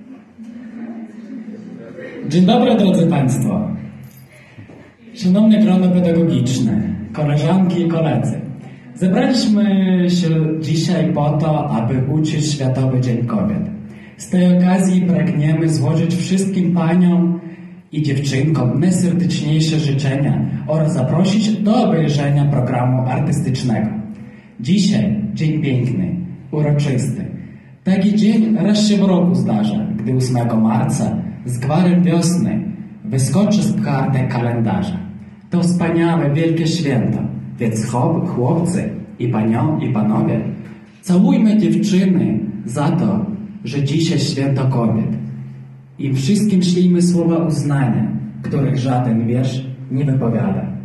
Dzień dobry, drodzy Państwo. Szanowne grono pedagogiczne, koleżanki i koledzy. Zebraliśmy się dzisiaj po to, aby uczyć Światowy Dzień Kobiet. Z tej okazji pragniemy złożyć wszystkim paniom i dziewczynkom najserdeczniejsze życzenia oraz zaprosić do obejrzenia programu artystycznego. Dzisiaj dzień piękny, uroczysty. Taki dzień raz się w roku zdarza, gdy 8 marca z gwarem wiosny wyskoczy z kartek kalendarza. To wspaniałe, wielkie święto, więc chłopcy i panowie, całujmy dziewczyny za to, że dzisiaj święto kobiet. I wszystkim ślijmy słowa uznania, których żaden wiersz nie wypowiada.